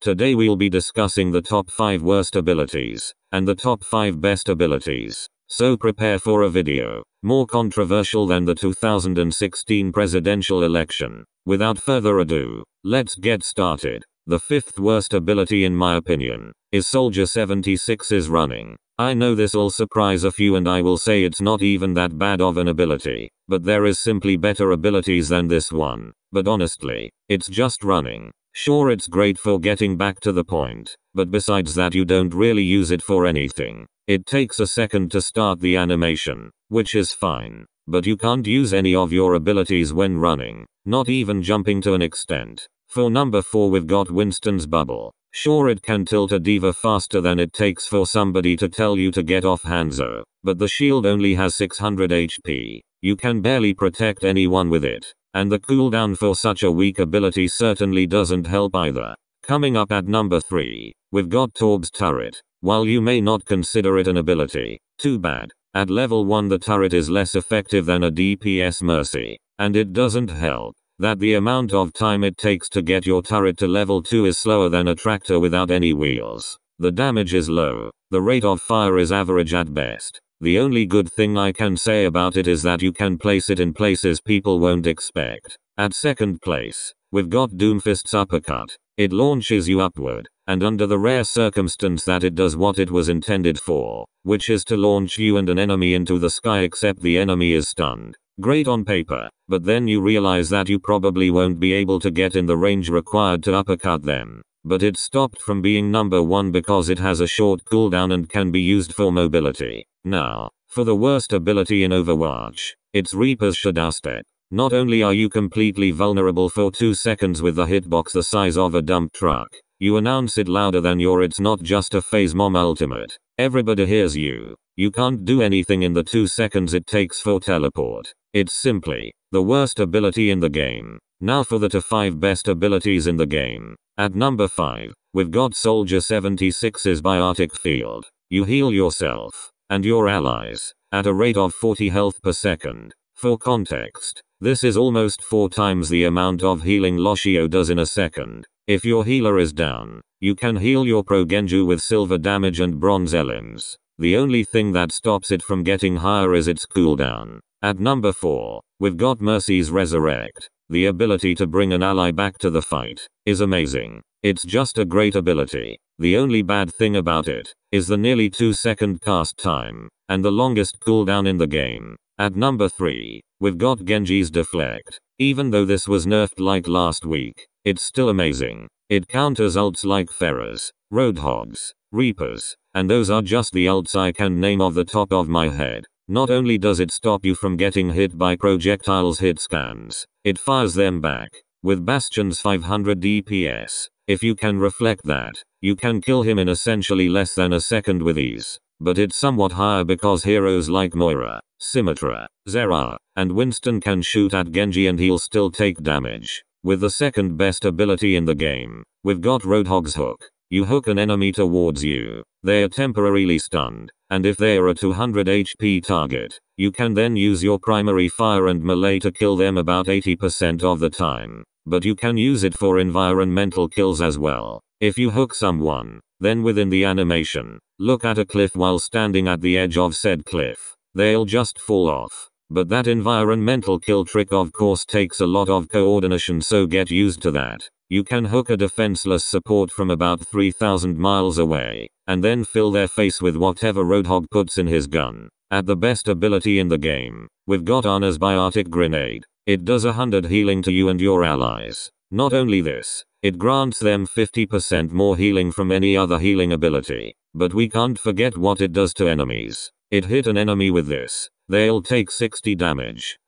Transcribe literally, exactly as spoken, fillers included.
Today we'll be discussing the top five worst abilities, and the top five best abilities. So prepare for a video, more controversial than the two thousand sixteen presidential election. Without further ado, let's get started. The fifth worst ability in my opinion, is Soldier seventy-six's running. I know this'll surprise a few and I will say it's not even that bad of an ability, but there is simply better abilities than this one. But honestly, it's just running. Sure, it's great for getting back to the point, but besides that you don't really use it for anything. It takes a second to start the animation, which is fine, but you can't use any of your abilities when running, not even jumping to an extent. For number four we've got Winston's bubble. Sure, it can tilt a diva faster than it takes for somebody to tell you to get off Hanzo, but the shield only has six hundred H P. You can barely protect anyone with it, and the cooldown for such a weak ability certainly doesn't help either. Coming up at number three, we've got Torb's turret. While you may not consider it an ability, too bad. At level one the turret is less effective than a D P S Mercy, and it doesn't help that the amount of time it takes to get your turret to level two is slower than a tractor without any wheels. The damage is low, the rate of fire is average at best. The only good thing I can say about it is that you can place it in places people won't expect. At second place, we've got Doomfist's uppercut. It launches you upward, and under the rare circumstance that it does what it was intended for, which is to launch you and an enemy into the sky except the enemy is stunned. Great on paper, but then you realize that you probably won't be able to get in the range required to uppercut them. But it stopped from being number one because it has a short cooldown and can be used for mobility. Now, for the worst ability in Overwatch, it's Reaper's Shadow Step. Not only are you completely vulnerable for two seconds with the hitbox the size of a dump truck, you announce it louder than your It's Not Just a Phase Mom ultimate. Everybody hears you. You can't do anything in the two seconds it takes for teleport. It's simply the worst ability in the game. Now for the top five best abilities in the game. At number five, we've got Soldier seventy-six's Biotic Field. You heal yourself and your allies at a rate of forty health per second. For context, this is almost four times the amount of healing Lucio does in a second. If your healer is down, you can heal your Pro Genju with silver damage and bronze elims. The only thing that stops it from getting higher is its cooldown. At number four, we've got Mercy's Resurrect. The ability to bring an ally back to the fight is amazing. It's just a great ability. The only bad thing about it is the nearly two second cast time and the longest cooldown in the game. At number three, we've got Genji's Deflect. Even though this was nerfed like last week, it's still amazing. It counters ults like Pharah's, Roadhogs, Reapers, and those are just the ults I can name off the top of my head. Not only does it stop you from getting hit by projectiles hit scans, it fires them back. With Bastion's five hundred D P S, if you can reflect that, you can kill him in essentially less than a second with ease. But it's somewhat higher because heroes like Moira, Symmetra, Zera, and Winston can shoot at Genji and he'll still take damage. With the second best ability in the game, we've got Roadhog's Hook. You hook an enemy towards you, they are temporarily stunned, and if they are a two hundred H P target, you can then use your primary fire and melee to kill them about eighty percent of the time. But you can use it for environmental kills as well. If you hook someone, then within the animation, look at a cliff while standing at the edge of said cliff, they'll just fall off. But that environmental kill trick of course takes a lot of coordination, so get used to that. You can hook a defenseless support from about three thousand miles away, and then fill their face with whatever Roadhog puts in his gun. At the best ability in the game, we've got Ana's Biotic Grenade. It does one hundred healing to you and your allies. Not only this, it grants them fifty percent more healing from any other healing ability. But we can't forget what it does to enemies. It hit an enemy with this, they'll take sixty damage.